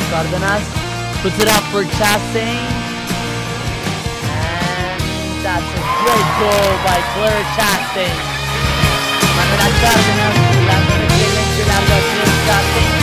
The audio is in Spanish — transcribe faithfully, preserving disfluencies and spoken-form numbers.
Cardenas puts it up for Chastain. And that's a great goal by Claire Chastain. Manuela Cardenas, la excelente larga de Chastain.